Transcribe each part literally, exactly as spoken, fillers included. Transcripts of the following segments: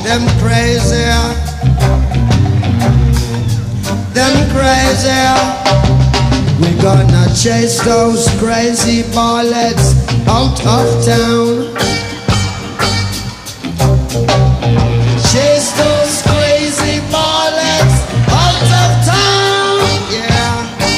them crazy, them crazy. We gonna chase those crazy bullets out of town. Chase those crazy bullets out of town. Yeah.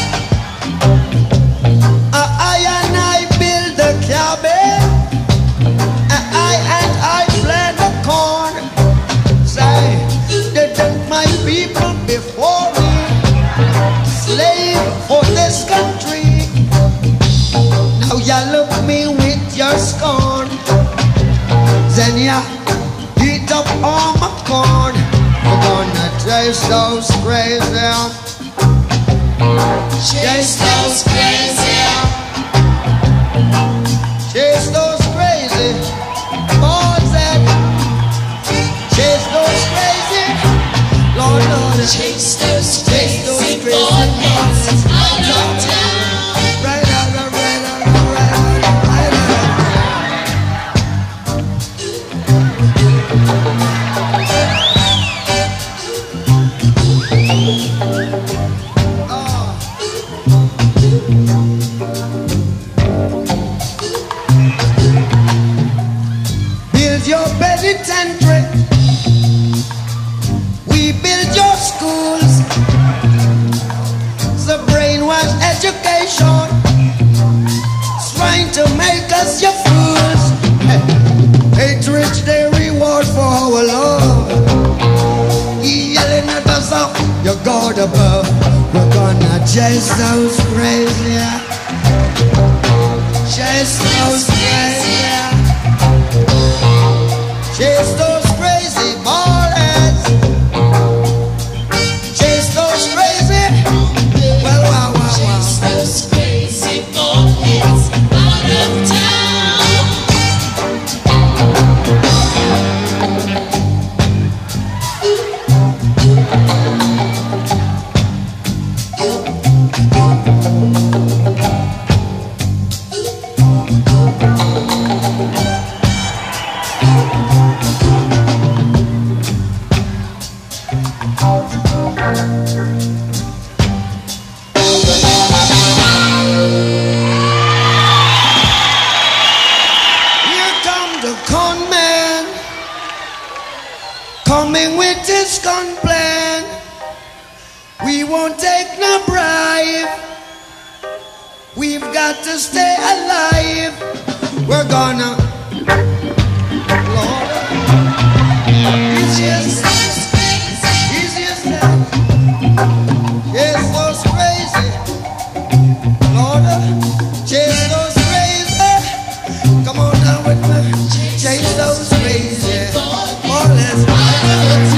I and I build the cabin. I and I plant the corn. Say, they think my people before me slave for this country. Now you look me with your scorn. Then ya eat up all my corn. We're gonna chase those crazy. Chase those crazy. Chase those crazy. Boys that chase those crazy. Lord, Lord, Chase those chase those crazy crazy bullets out of town. right out, right out, right out, right out. Oh. Build your penitentiary. We build your schools. The brainwash education is trying to make us your fools. Hate rich, they reward for our love. He yelling at us up, your God above. We're gonna chase those crazy. Chase those crazy. Chase those crazy bullets. Chase those crazy. Well, wow, wow, wow. Chase those crazy bullets out of town. Here come the con man, coming with his gun plan. We won't take no bribe. We've got to stay alive. We're gonna, Lord, easiest, easiest step. Chase those crazy, Lord, chase those crazy. Come on now with me, chase those crazy bullets.